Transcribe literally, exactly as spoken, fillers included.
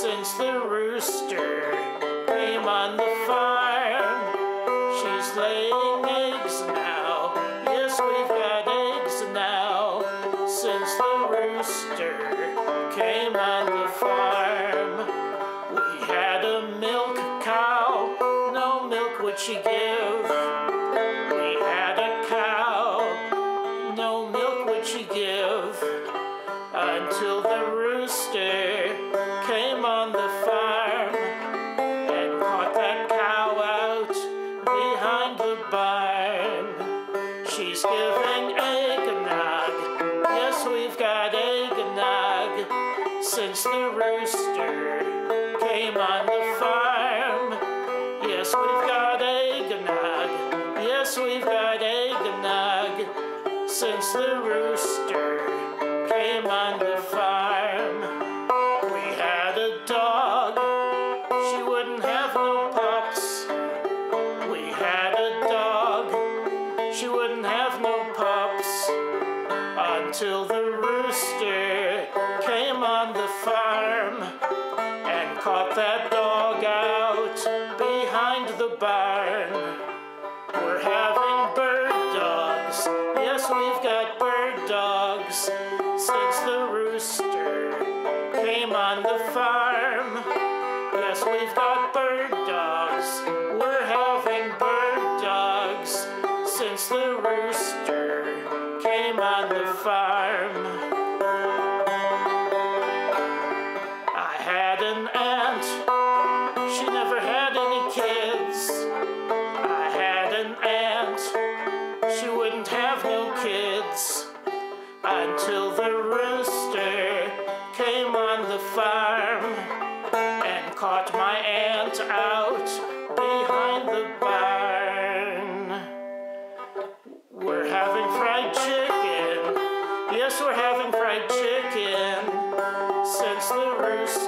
since the rooster came on the farm. She's laying eggs now, yes, we've got eggs now, since the rooster came on the farm. We had a milk cow, no milk would she give. We had a cow, no milk would she give, until the rooster came on the farm and caught that cow out behind the barn. She's giving eggnog, yes, we've got eggnog, since the rooster came on the farm. Yes, we've got eggnog, yes, we've got eggnog, since the rooster came on the farm. We had a dog, she wouldn't have no pups. We had a dog, she wouldn't have no pups, until the rooster came on the farm and caught that dog out behind the barn. We're having bird dogs, yes, we've got bird dogs, since the rooster came on the farm. Yes, we've got bird dogs, we're having bird dogs, since the rooster came on the farm. I had an aunt, she never had any kids. I had an aunt, she wouldn't have no kids, until the rooster came on the farm and caught my aunt out behind the barn. We're having fried chicken, yes, we're having fried chicken, since the rooster